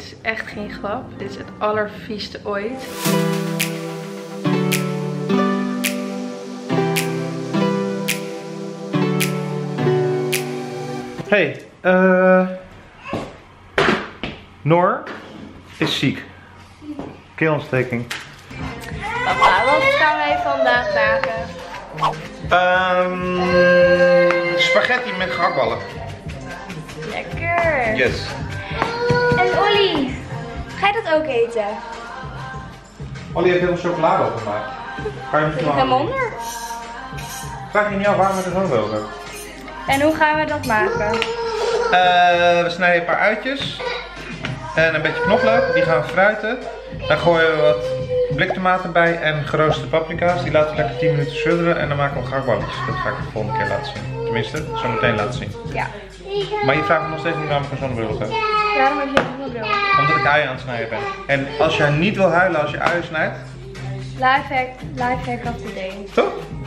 Dit is echt geen grap. Dit is het allervieste ooit. Hey, Noor is ziek. Keelontsteking. Papa, wat gaan wij vandaag maken? Spaghetti met gehaktballen. Lekker. Yes. En Olly, ga je dat ook eten? Olly heeft heel veel chocolade opgemaakt. Ga je hem Ik hem onder. Vraag je niet af waarom we er zo over? En hoe gaan we dat maken? We snijden een paar uitjes. En een beetje knoflook. Die gaan we fruiten. Dan gooien we wat bliktomaten bij en geroosterde paprika's. Die laten we lekker 10 minuten sudderen. En dan maken we gehaktballetjes. Dat ga ik de volgende keer laten zien. Tenminste, zo meteen laten zien. Ja. Maar je vraagt me nog steeds niet waarom ik een zonnebril heb. Waarom heb je een zonnebril? Omdat ik uien aan het snijden ben. En als je niet wil huilen als je uien snijdt. Lifehack of the day. Toch?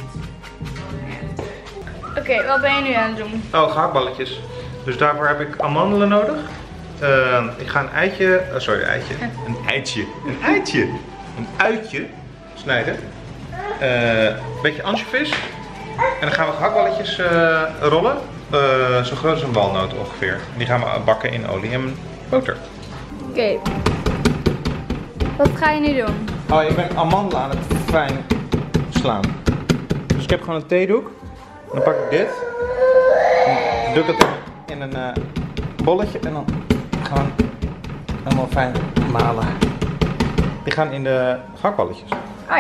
Oké, wat ben je nu aan het doen? Oh, gehaktballetjes. Dus daarvoor heb ik amandelen nodig. Ik ga een eitje, een uitje snijden. Een beetje ansjovis. En dan gaan we gehaktballetjes rollen. Zo groot als een walnoot ongeveer. En die gaan we bakken in olie en boter. Oké. Wat ga je nu doen? Oh, ik ben amandelen aan het fijn slaan. Dus ik heb gewoon een theedoek. Dan pak ik dit. Dan doe ik dat in een bolletje en dan gewoon helemaal fijn malen. Die gaan in de gehaktballetjes. Oh ja.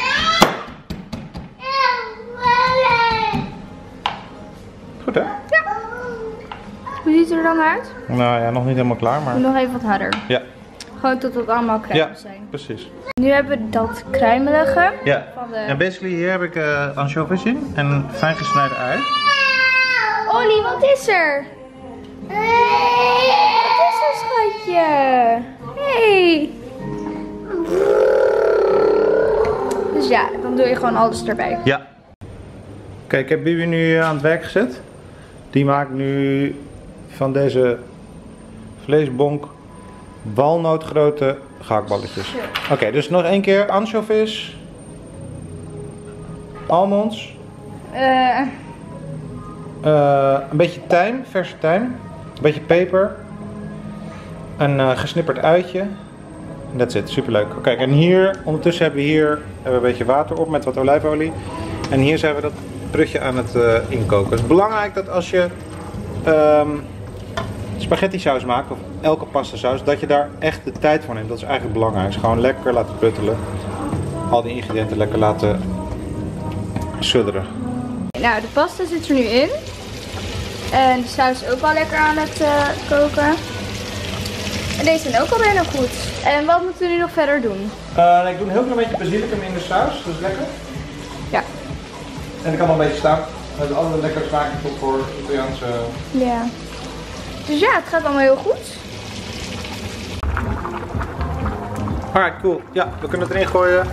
Goed hè? Ja. Hoe ziet het er dan uit? Nou ja, nog niet helemaal klaar, maar... Nog even wat harder. Ja. Gewoon tot het allemaal kruimelig Ja, zijn. precies. Nu hebben we dat kruimelige. Ja. Van de... En basically hier heb ik ansjovis in en een fijn gesneden ui. Olly, wat is er? Wat is er, schatje? Hey. Dus ja, dan doe je gewoon alles erbij. Ja. Kijk, ik heb Bibi nu aan het werk gezet. Die maakt nu van deze vleesbonk walnootgrote gehaktballetjes. Oké, dus nog één keer ansjovis, almonds, een beetje tijm, verse tijm, een beetje peper, een gesnipperd uitje. En that's it, superleuk. Kijk, en hier, ondertussen hebben we hier een beetje water op met wat olijfolie. En hier zijn we dat prutje aan het inkoken. Het is belangrijk dat als je spaghetti saus maakt, of elke pasta saus, dat je daar echt de tijd voor neemt. Dat is eigenlijk belangrijk. Gewoon lekker laten pruttelen. Al die ingrediënten lekker laten sudderen. Nou, de pasta zit er nu in. En de saus is ook al lekker aan het koken. En deze zijn ook al bijna goed. En wat moeten we nu nog verder doen? Ik doe een heel klein beetje basilicum in de saus. Dat is lekker. Ja. En ik kan nog een beetje staan. Dat is altijd een lekker smaakje voor Italiaanse... Ja. Dus ja, het gaat allemaal heel goed. Alright, cool. Ja, we kunnen het erin gooien.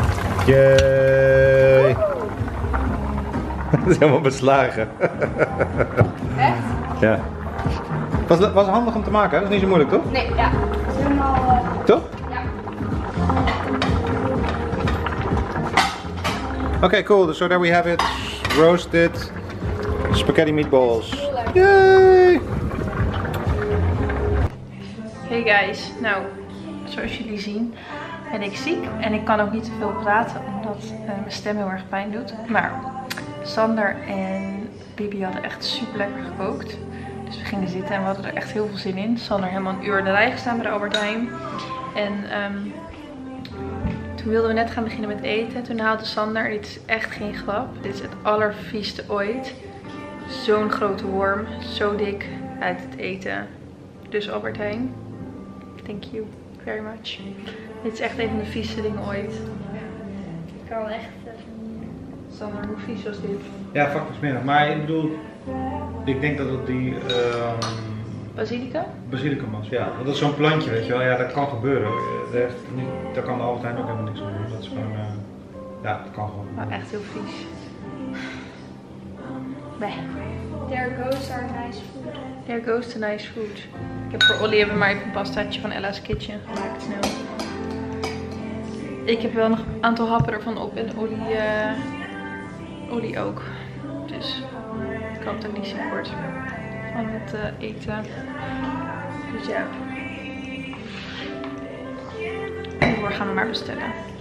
Yay! Het is helemaal beslagen. Echt? Ja. Was handig om te maken, hè? Dat is niet zo moeilijk, toch? Nee, ja. Het is helemaal... Toch? Ja. Okay, cool. So there we have it. Roasted spaghetti meatballs. Yay! Hey guys, nou, zoals jullie zien ben ik ziek en ik kan ook niet te veel praten omdat mijn stem heel erg pijn doet. Maar Sander en Bibi hadden echt super lekker gekookt. Dus we gingen zitten en we hadden er echt heel veel zin in. Sander helemaal een uur in de rij gestaan bij de Albert Heijn. En toen wilden we net gaan beginnen met eten. Toen haalde Sander, dit is echt geen grap, dit is het allervieste ooit. Zo'n grote worm, zo dik uit het eten. Dus Albert Heijn. Thank you very much. Dit is echt een van de vieste dingen ooit. Ik kan echt... Sander, hoe vies was dit? Ja, fucking smerig. Maar ik bedoel, ik denk dat het die... Basilicum? Basilicum was, ja. Want dat is zo'n plantje, weet je wel. Ja, dat kan gebeuren. Daar kan de Albert Heijn ook helemaal niks aan doen. Dat is gewoon... ja, dat kan gewoon. Maar echt heel vies. Bleh. There goes our nice food. There goes to nice food. Ik heb voor Ollie maar even een pastaatje van Ella's Kitchen gemaakt. Snel. Ik heb wel nog een aantal happen ervan op en Ollie ook. Dus ik hoop dat ik niet ziek word van het eten. Dus ja. Nu gaan we maar bestellen.